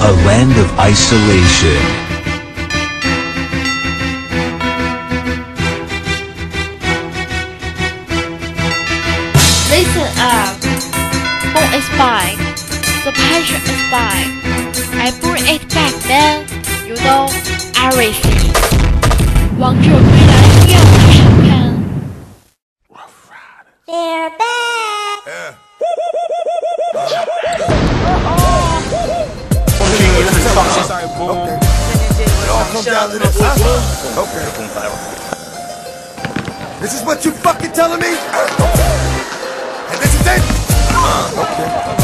A land of isolation. Listen up. Hope is by. The passion is by. I bring it back, man. You know everything. 王者归来要审判。 They're back. Yeah. Sorry, boom. Okay. It all comes down to this. Okay. This is what you fucking telling me? And this is it? Okay.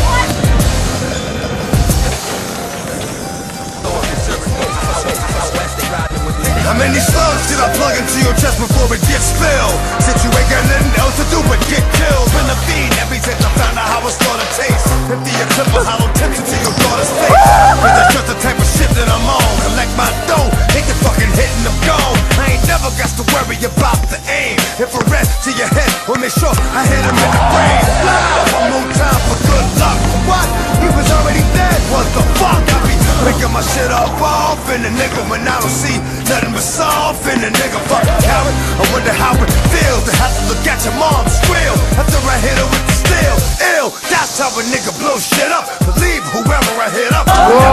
How many slugs did I plug into your chest before it gets spilled? Since you ain't got nothing else to do but get killed. Been a fiend ever since I found out how it's gonna taste. Empty your clip of hollow tips into your daughter's face. Cause that's just the type of shit that I'm on. Collect my dough, hit the fucking hitting the goal. I ain't never got to worry about the aim. Infrared to your head, we'll make sure I hit him in the brain. One more time for good luck. What? He was already dead, what the fuck? I be picking my shit up off in the nigga when I don't see nothing but soft in the nigga. Fuck coward, I wonder how it feels to have to look at your mom squeal after I hit her with the steel. Ill, that's how a nigga blow shit up. Believe whoever I hit up.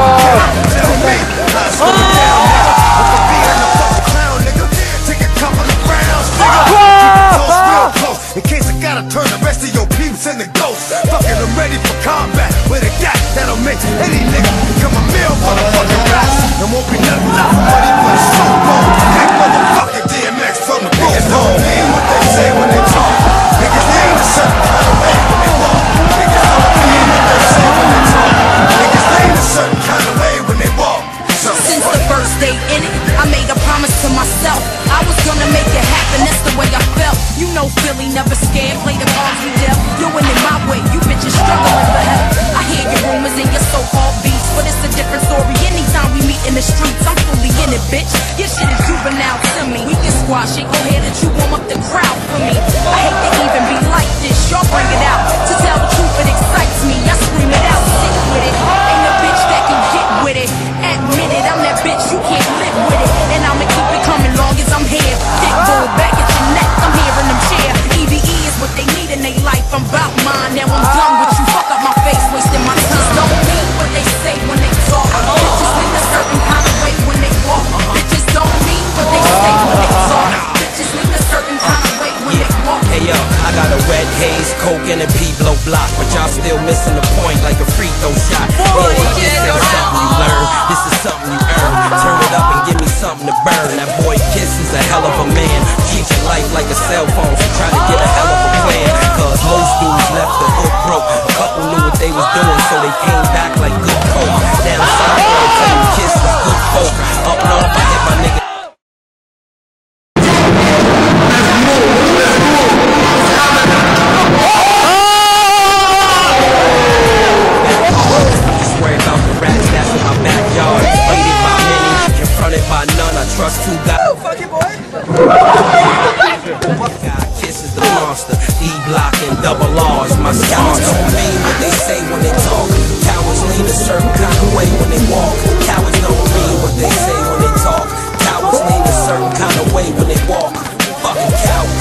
Tell me how it's going down, nigga. I could be in the fucking clown, nigga. Take a couple of rounds, nigga. Keep it close, real close. In case I gotta turn the rest of your peeps into ghosts. Fucking I'm ready for combat with a gat that'll make any nigga become a meal for the fucking rats. There won't be nothing left but he put a soap on. That motherfucking DMX from the niggas don't mean what they say when they talk. Niggas ain't a certain kind of way when they walk. Niggas don't mean what they say when they talk. Niggas ain't a certain kind of way when they walk. Since the first day in it, I made a promise to myself I was gonna make it happen, that's the way I felt. You know Philly never scared, play the cards we dealt. Doing it my way, you bitches struggling for help. I hear your rumors and your so-called beats, but it's a different story anytime we meet in the streets. I'm fully in it, bitch. Your shit is juvenile to me. We can squash it, go ahead and you warm up the crowd for me. I hate to even be like this, y'all bring it out. To tell the truth, it excites me, I scream it out, sick with it. Ain't a bitch that can get with it. Admit it, I'm that bitch, you can't live with it. And I'ma keep it coming long as I'm here. Dick roll back at your neck, I'm here in them chair. EVE is what they need in their life, I'm bout mine. Now I'm done with you, fuck up my face, wasting my time. Don't mean what they say when they talk. Bitches think a certain kind of way when they walk. Bitches don't mean what they say when they talk. Bitches think a certain kind of way when they walk. Hey yo, I got a red haze, coke and a P-blow block, but y'all still missing the point like a free throw shot. This ain't something you learn, this is something you earn. Turn it up and give me something to burn. That boy Kiss is a hell of a man. Treat your life like a cell phone, so try to get a hell of a plan. Cause most dudes left the hook broke. A couple knew what they was doing, so they came back like good coke. Down south, I tell you Kiss is good folk. Up north, I hit my nigga. Trust two guys. Fuck you, boy. Kiss is the monster. D-block and double R's. My scouts don't mean what they say when they talk. Cowards lean a certain kind of way when they walk. Cowards don't mean what they say when they talk. Cowards lean a certain kind of way when they walk. Fucking cowards.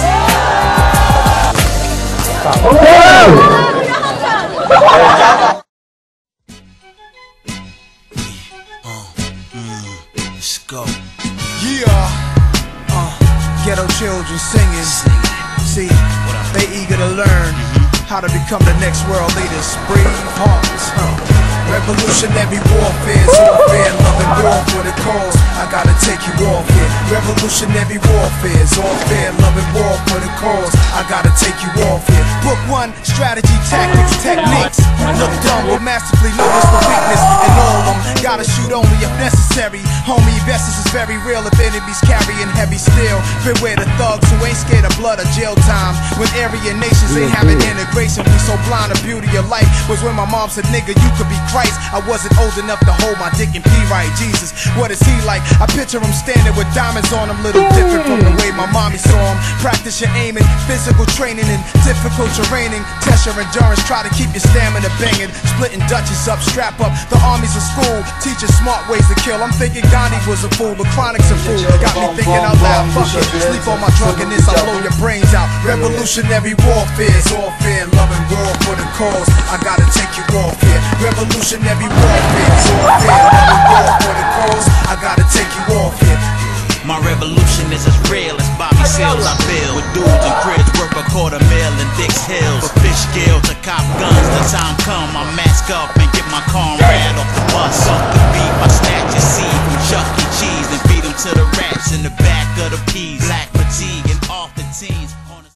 Let's go. Yeah. Ghetto children singing. See, they eager to learn how to become the next world leaders. Brave hearts. Revolutionary warfare, warfare, love and war for the cause. I gotta take you off here. Revolutionary warfare, warfare, love and war for the cause. I gotta take you off here. Book 1, strategy, tactics, techniques. Look dumb, but masterfully notice the weakness in all of them. Gotta shoot only if necessary. Homie, Vestas is very real if enemies carrying heavy steel. Beware the thugs who ain't scared of blood or jail time. When area nations ain't having integration, we so blind the beauty of life was when my mom said, nigga, you could be Christ. I wasn't old enough to hold my dick and pee right. Jesus, what is he like? I picture him standing with diamonds on him, little different from the way my mommy saw him. Practice your aiming, physical training and difficult terraining. Test your endurance, try to keep your stamina banging. Splitting Dutches up, strap up, the armies of school. teaching smart ways to kill. I'm thinking Gandhi was a fool, but Chronic's a fool. Got me thinking out loud, fuck it. Sleep on my drunkenness, I'll blow your brains out. Revolutionary warfare's warfare, love and war for the cause. I gotta take you off here. Revolutionary warfare's warfare, love and war for the cause. I gotta take you off here. My revolution is as real as Bobby Seals I build. With dudes and cribs worth $250,000 in Dix Hills. For fish scale to cop guns, the time come I mask up